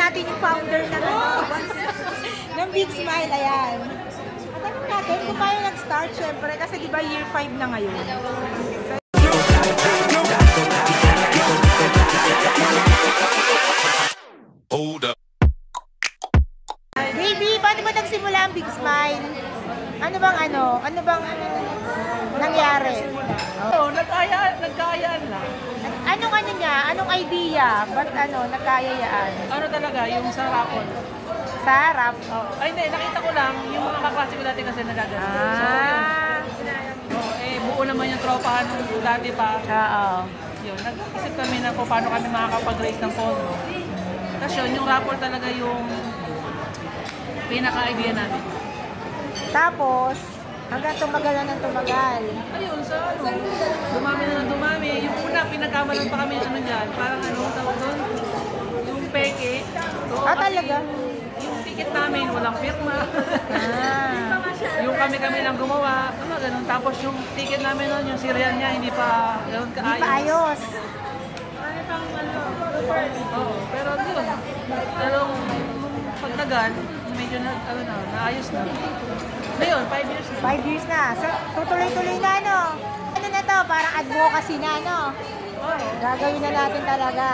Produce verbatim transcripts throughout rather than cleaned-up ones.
natin yung founder na ng Big Smile. Ayan. Tanong natin kung paano nag-start, syempre, kasi di ba year five na ngayon. Hold up. Baby, paano ba nagsimula ang Big Smile? Ano bang ano? Ano bang nangyari? Oo, oh, nagkaya, nagkayaan lang. Anong ano niya? Anong idea? Ba't ano, nagkayayaan? Ano talaga, yung sa rapon. Sa rap? Oh. Ay hindi, nakita ko lang, yung mga kaklase ko dati kasi nagagano. Ah. So yun. Oh, eh, buo naman yung tropahan nung dati pa. Oo. Yun, nag-isip kami na kung paano kami makakapag-raise ng pondo. Tapos yun, yung rapor talaga yung pinaka-idea namin. Tapos, hanggang tumagal na ng tumagal. Ayun, so ano, dumami na ng dumami. Yung una, pinagkamalan pa kami ano dyan, parang ano, tawag doon, yung peke. So, Ah, talaga? Yung ticket namin, walang pirma. Ah. Yung kami-kami lang gumawa, ano, ganun. Tapos yung ticket namin noon, yung serial niya, hindi pa ganun kaayos. Hindi pa ayos. Oo, pero yun. Pero pagtagal, medyo na, ano na, naayos na. Ngayon, five years na. Five years na. So, tutuloy-tuloy na, no? Ano na to? Parang advocacy na, no? Oo. Gagawin na natin talaga.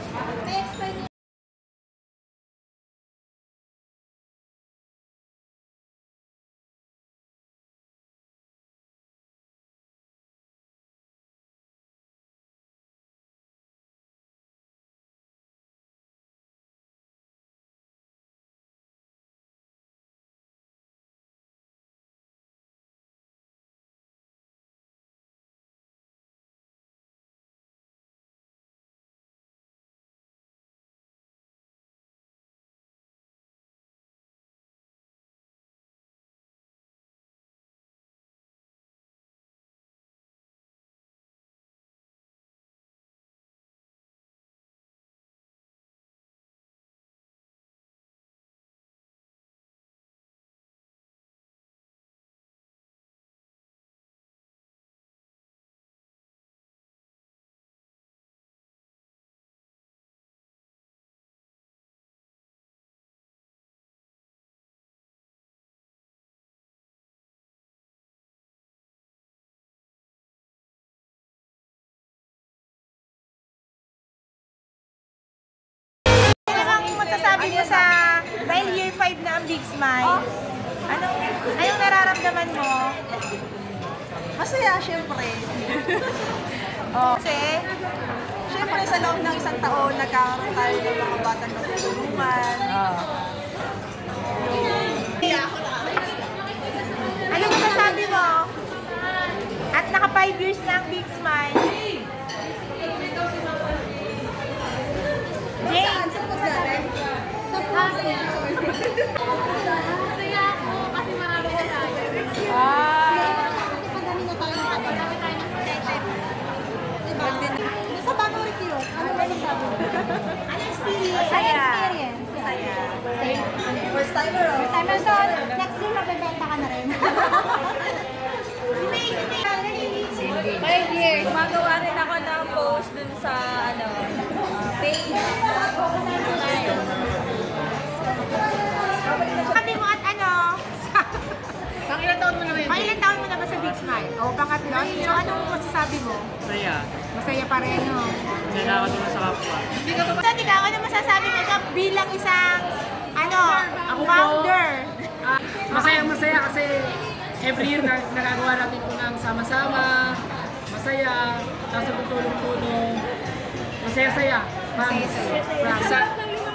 Sabi mo sa, dahil year five na ang Big Smile, anong, anong nararamdaman mo? Masaya, syempre. Oh. Kasi, syempre sa loob ng isang taon, nagkakaroon tayo ng mga batang natutulungan. Oh. Ano yung masabi mo? At naka five years na ang Big Smile. Jane! Masaya ako kasi marami na tayo. Ah. Kasi madami na tayo ng madami tayo ng protected. Diba? Sa bagong retiro, ano ba yung sabi mo? Ano experience? Masaya. Ano experience? Masaya. Same. First timer, oh. First time. So, next year magbebenta ka na rin. Five years. Gumagawa rin ako ng post dun sa, ano, page. Sabi mo at ano? Pang ilang taon mo na rin? Pang ilang taon mo na ba sa Big Smile? O pangatlo? So anong masasabi mo? Masaya. Masaya pa rin, no? Kailangan mo sa kapwa. Hindi ka ba? So, ikaw, ano masasabi mo ikaw bilang isang, ano, founder? Ah, masaya-masaya kasi every year na, nagagawa natin po ng sama-sama, masaya, tapos tutulong-tulong, masaya-saya. Masaya-saya. Masaya.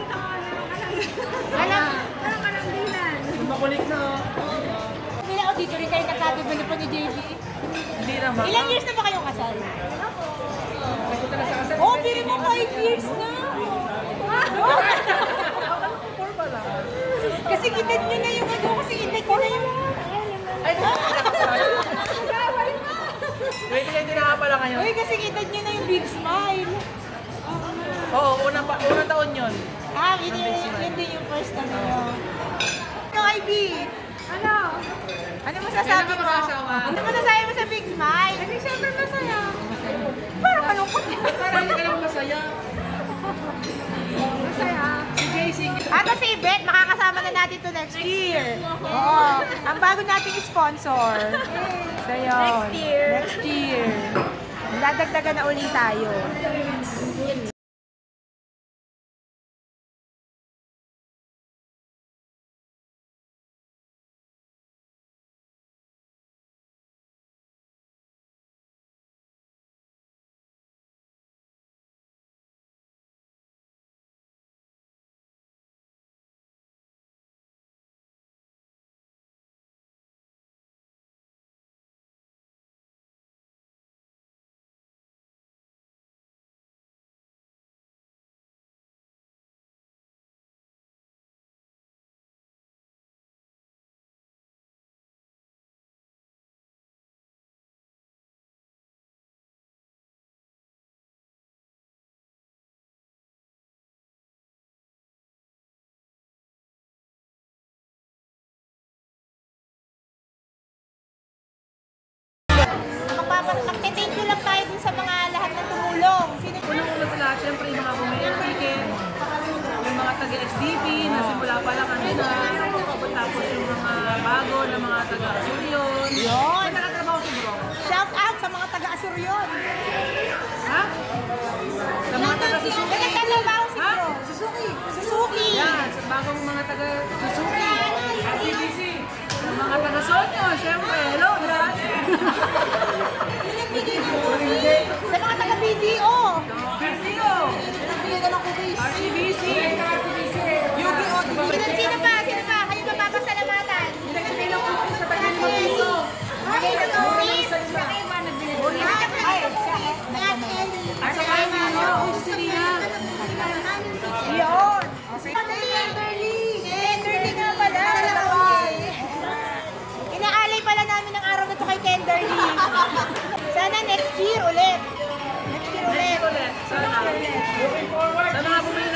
Alam, Parang karambilan. Makulit na. bilang auditor kayo nagkatibuli po ni J B. Hindi naman. Ilang years na ba kayong kasal? Nagpunta na sa kasal. Oh, bili mo five years na! Four pa lang. Kasi edad nyo na yung ano, kasi edad nyo na yung... Ay, twenty twenty na nga pala ngayon. Uy, kasi edad nyo na yung Big Smile. Oo, unang, pa, unang taon yun. Ah, yun, yun, yun din yung first time nyo. Ikaw, Ivy, Ano? ano masasabi mo? Ano masasabi mo sa Big Smile? Kasi syempre masaya. Parang malungkot. Parang hindi ka naman masaya. Masaya. Si Jay, single At si Yvette, makakasama na natin to next year. Oo. Ang bago nating sponsor. So yun. Next year. Next year. Dadagdagan na ulit tayo. Mag-thank you lang tayo dun sa mga lahat na tumulong. Sino Unang-una sa lahat, syempre yung mga bumili ng ticket, yung mga taga-S D P na simula pa lang kanina, tapos yung mga bago na mga taga-Asuryon. Yun. Saan nakatrabaho si Bro? Shout out sa mga taga-Asuryon. Ha? Sa mga taga-Suzuki. Nagtatrabaho si Ha? Bro. Suzuki. Suzuki. Yan, sa bagong mga taga-Suzuki. S C B C. Sa mga taga-Sonyo, syempre. Hello, lahat. Sa mga taga-B D O. B C O. Nagbigay ka ng cookies. R C B C. Yu-Gi-Oh! Sino, sino pa? Sino pa? Kayo mapapasalamatan. Nagbigay ng cookies sa taga limang piso. Nagbigay ng cookies. Ay, At saka yung ano, si Selena. yun. Tenderly. Tenderly nga pala. Inaalay pala namin ang araw na to kay Tenderly. Sana next year ulit. Next year ulit. Ulit. Sana. Sa mga bumili